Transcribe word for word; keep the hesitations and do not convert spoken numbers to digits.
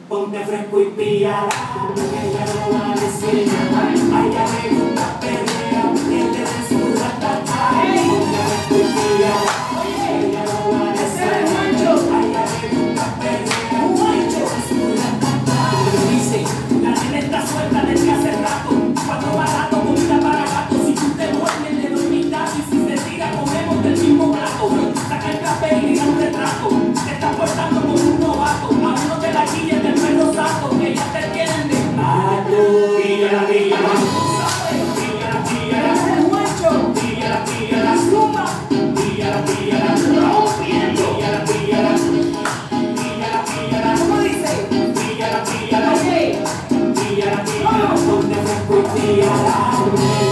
Ponte fresco y píala, que ella no va a decir nada. A ella le gusta perrear, que le den su ratata. Ponte fresco y píala, que ella no va a decir nada. A ella le gusta perrear, que le den su ratata. Dice, la nena está suelta desde hace rato. Cuatro baratos, comida para gato. Si tú te duermes, le doy mitad. Y si se tira, comemos del mismo plato. Saca el café y diga un retrato. Te estás portando como un novato. A uno de la guilla del perro sato. Que ya te tienen de pato. Píllala, píllala. Píllala, píllala. Píllala, píllala. Suma. Píllala, píllala. Rompiendo. Píllala, píllala. Píllala, píllala. ¿Cómo dice? Píllala, píllala. Píllala, píllala. Ponte fresco y píllala.